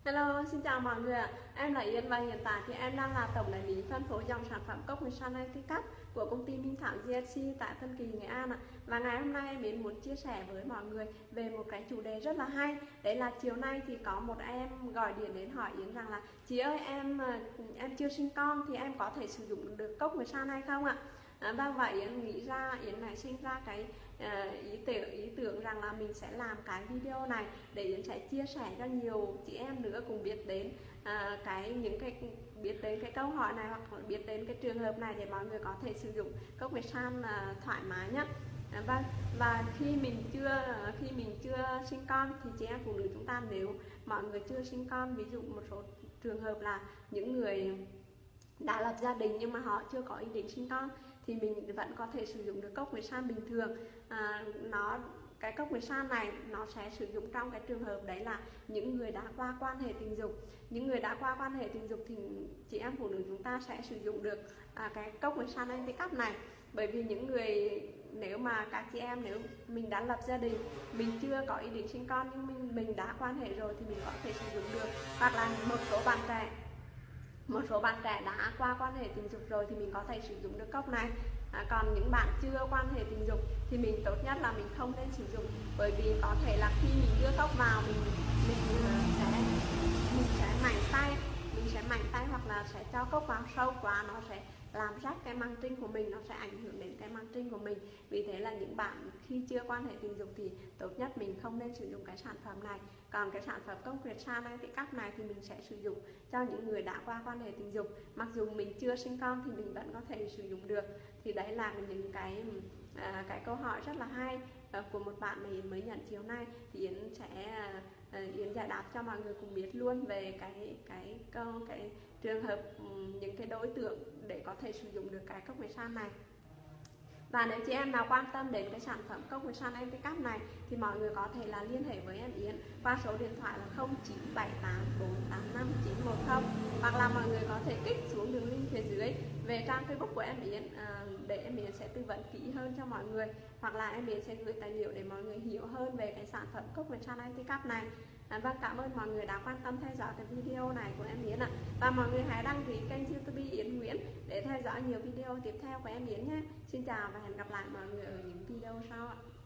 Hello, xin chào mọi người ạ. Em là Yến và hiện tại thì em đang là tổng đại lý phân phối dòng sản phẩm cốc Nguyệt San Anti Cup của công ty Minh Thảo GSC tại Tân Kỳ, Nghệ An ạ. Và ngày hôm nay em muốn chia sẻ với mọi người về một cái chủ đề rất là hay. Đấy là chiều nay thì có một em gọi điện đến hỏi Yến rằng là: chị ơi, em chưa sinh con thì em có thể sử dụng được cốc Nguyệt San hay không ạ? Và vậy Yến này sinh ra cái ý tưởng rằng là mình sẽ làm cái video này để Yến sẽ chia sẻ cho nhiều chị em nữa cùng biết đến biết đến cái câu hỏi này, hoặc biết đến cái trường hợp này để mọi người có thể sử dụng cốc Nguyệt San thoải mái nhé. Và khi mình chưa sinh con thì chị em phụ nữ chúng ta, nếu mọi người chưa sinh con, ví dụ một số trường hợp là những người đã lập gia đình nhưng mà họ chưa có ý định sinh con, thì mình vẫn có thể sử dụng được cốc Nguyệt San bình thường. Cái cốc Nguyệt San này nó sẽ sử dụng trong cái trường hợp đấy là những người đã qua quan hệ tình dục. Những người đã qua quan hệ tình dục thì chị em phụ nữ chúng ta sẽ sử dụng được cái cốc Nguyệt San Anti Cup này. Bởi vì những người, nếu mà các chị em, nếu mình đã lập gia đình, mình chưa có ý định sinh con nhưng mình đã quan hệ rồi thì mình có thể sử dụng được. Hoặc là một số bạn trẻ đã qua quan hệ tình dục rồi thì mình có thể sử dụng được cốc này. Còn những bạn chưa quan hệ tình dục thì mình tốt nhất là mình không nên sử dụng, bởi vì có thể là khi mình đưa cốc vào mình sẽ mạnh tay hoặc là sẽ cho cốc vào sâu quá, nó sẽ làm rách cái màng trinh của mình, nó sẽ ảnh hưởng đến cái màng trinh của mình. Vì thế là những bạn khi chưa quan hệ tình dục thì tốt nhất mình không nên sử dụng cái sản phẩm này. Còn cái sản phẩm cốc Nguyệt San Anti Cup này thì mình sẽ sử dụng cho những người đã qua quan hệ tình dục. Mặc dù mình chưa sinh con thì mình vẫn có thể sử dụng được. Thì đấy là những cái câu hỏi rất là hay của một bạn mà Yến mới nhận chiều nay, thì Yến giải đáp cho mọi người cùng biết luôn về cái trường hợp, những cái đối tượng để có thể sử dụng được cái cốc Nguyệt San này. Và nếu chị em nào quan tâm đến cái sản phẩm cốc Nguyệt San Anti Cup này thì mọi người có thể là liên hệ với em Yến qua số điện thoại là 0978485910, hoặc là mọi người có thể kích xuống đường link phía dưới về trang Facebook của em Yến để em Yến sẽ tư vấn kỹ hơn cho mọi người, hoặc là em Yến sẽ gửi tài liệu để mọi người hiểu hơn về cái sản phẩm cốc Nguyệt San Anti Cup này. Vâng, cảm ơn mọi người đã quan tâm theo dõi cái video này của em Yến ạ. Và mọi người hãy đăng ký kênh YouTube Yến Nguyễn để theo dõi nhiều video tiếp theo của em Yến nhé. Xin chào và hẹn gặp lại mọi người ở những video sau ạ.